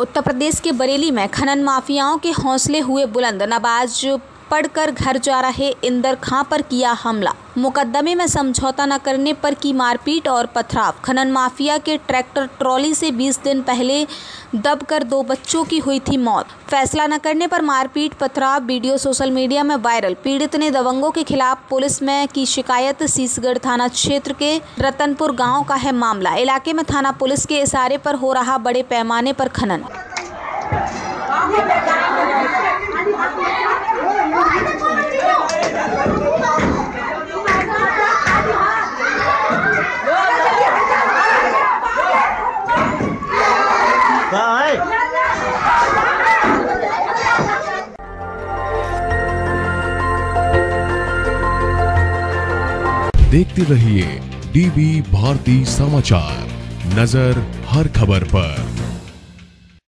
उत्तर प्रदेश के बरेली में खनन माफियाओं के हौसले हुए बुलंद। नमाज पढ़कर घर जा रहे इंदर खां पर किया हमला। मुकदमे में समझौता न करने पर की मारपीट और पथराव। खनन माफिया के ट्रैक्टर ट्रॉली से 20 दिन पहले दबकर 2 बच्चों की हुई थी मौत। फैसला न करने पर मारपीट पथराव वीडियो सोशल मीडिया में वायरल। पीड़ित ने दबंगों के खिलाफ पुलिस में की शिकायत। शीशगढ़ थाना क्षेत्र के रतनपुर गांव का है मामला। इलाके में थाना पुलिस के इशारे पर हो रहा बड़े पैमाने पर खनन। देखते रहिए डीबी भारती समाचार, नजर हर खबर पर।